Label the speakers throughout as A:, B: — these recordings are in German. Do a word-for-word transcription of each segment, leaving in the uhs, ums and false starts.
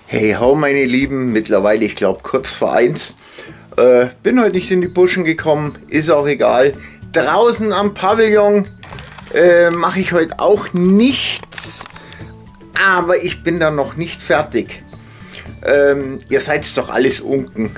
A: Hey ho meine Lieben, mittlerweile ich glaube kurz vor eins. Äh, bin heute nicht in die Buschen gekommen, ist auch egal. Draußen am Pavillon äh, mache ich heute auch nichts, aber ich bin da noch nicht fertig. Ähm, ihr seid doch alles Unken.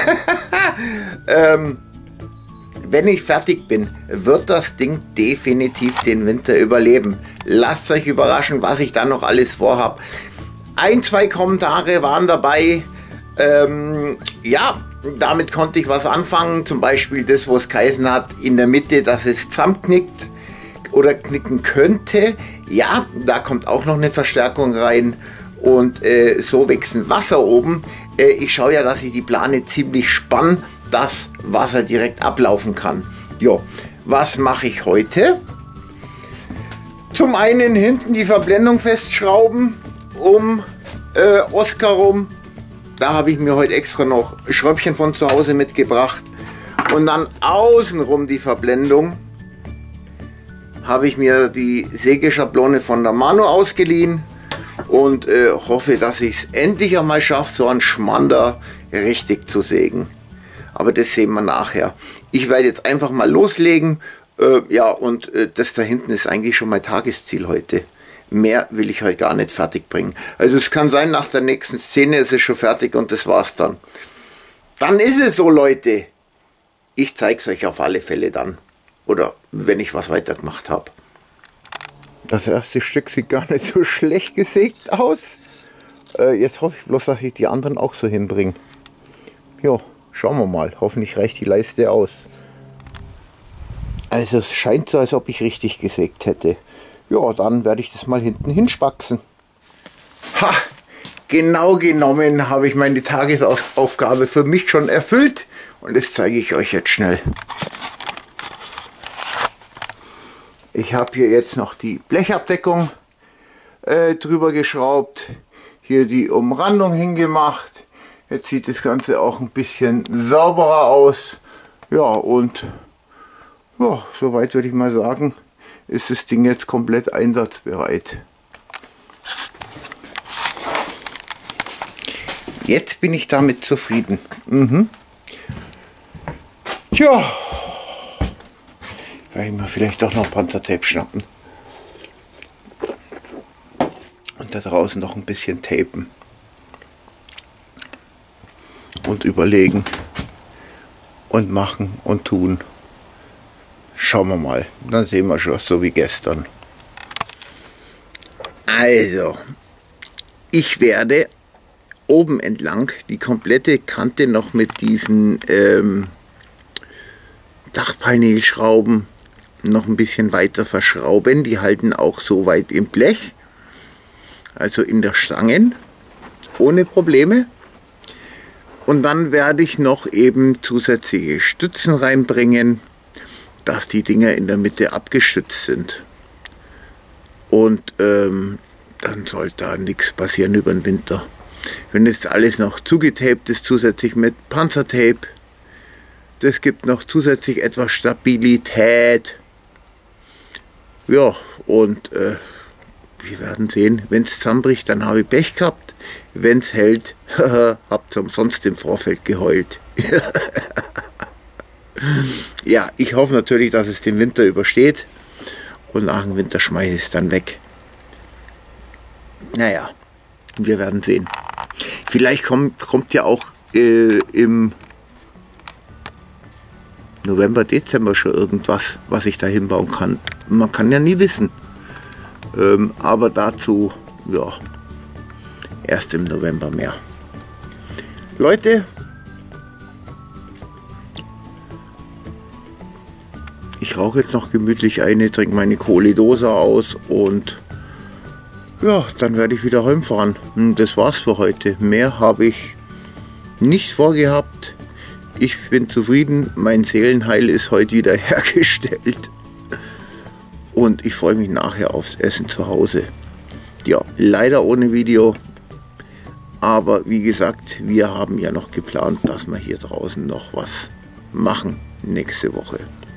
A: ähm, wenn ich fertig bin, wird das Ding definitiv den Winter überleben. Lasst euch überraschen, was ich da noch alles vorhab. Ein, zwei Kommentare waren dabei. Ähm, ja, damit konnte ich was anfangen. Zum Beispiel das, wo es geheißen hat, in der Mitte, dass es zusammenknickt oder knicken könnte. Ja, da kommt auch noch eine Verstärkung rein. Und äh, so wächst Wasser oben. Äh, ich schaue ja, dass ich die Plane ziemlich spann, dass Wasser direkt ablaufen kann. Jo, was mache ich heute? Zum einen hinten die Verblendung festschrauben, um äh, Oskar rum. Da habe ich mir heute extra noch Schröppchen von zu Hause mitgebracht. Und dann außenrum die Verblendung habe ich mir die Sägeschablone von der Mano ausgeliehen und äh, hoffe, dass ich es endlich einmal schaffe, so einen Schmander richtig zu sägen. Aber das sehen wir nachher. Ich werde jetzt einfach mal loslegen. Äh, ja, und äh, das da hinten ist eigentlich schon mein Tagesziel heute. Mehr will ich heute gar nicht fertig bringen. Also es kann sein, nach der nächsten Szene ist es schon fertig und das war's dann. Dann ist es so, Leute. Ich zeige es euch auf alle Fälle dann. Oder wenn ich was weitergemacht habe. Das erste Stück sieht gar nicht so schlecht gesägt aus. Äh, jetzt hoffe ich bloß, dass ich die anderen auch so hinbringe. Ja, schauen wir mal. Hoffentlich reicht die Leiste aus. Also es scheint so, als ob ich richtig gesägt hätte. Ja, dann werde ich das mal hinten hinspaxen. Ha! Genau genommen habe ich meine Tagesaufgabe für mich schon erfüllt. Und das zeige ich euch jetzt schnell. Ich habe hier jetzt noch die Blechabdeckung äh, drüber geschraubt. Hier die Umrandung hingemacht. Jetzt sieht das Ganze auch ein bisschen sauberer aus. Ja, und ja, soweit würde ich mal sagen, ist das Ding jetzt komplett einsatzbereit. Jetzt bin ich damit zufrieden. Mhm. Tja, werde ich mir vielleicht doch noch Panzertape schnappen. Und da draußen noch ein bisschen tapen. Und überlegen. Und machen und tun. Schauen wir mal, dann sehen wir schon, so wie gestern. Also, ich werde oben entlang die komplette Kante noch mit diesen ähm, Dachpanelschrauben noch ein bisschen weiter verschrauben. Die halten auch so weit im Blech, also in der Stangen, ohne Probleme. Und dann werde ich noch eben zusätzliche Stützen reinbringen, dass die Dinger in der Mitte abgestützt sind. Und ähm, dann sollte da nichts passieren über den Winter. Wenn jetzt alles noch zugetaped ist, zusätzlich mit Panzertape, das gibt noch zusätzlich etwas Stabilität. Ja, und äh, wir werden sehen, wenn es zusammenbricht, dann habe ich Pech gehabt. Wenn es hält, habt ihr umsonst im Vorfeld geheult. Ja, ich hoffe natürlich, dass es den Winter übersteht und nach dem Winter schmeiße ich es dann weg. Naja, wir werden sehen. Vielleicht kommt, kommt ja auch äh, im November, Dezember schon irgendwas, was ich da hinbauen kann. Man kann ja nie wissen. Ähm, aber dazu, ja, erst im November mehr. Leute, ich rauche jetzt noch gemütlich eine, trinke meine Kohledose aus und ja, dann werde ich wieder heimfahren. Das war's für heute. Mehr habe ich nicht vorgehabt. Ich bin zufrieden, mein Seelenheil ist heute wieder hergestellt. Und ich freue mich nachher aufs Essen zu Hause. Ja, leider ohne Video. Aber wie gesagt, wir haben ja noch geplant, dass wir hier draußen noch was machen nächste Woche.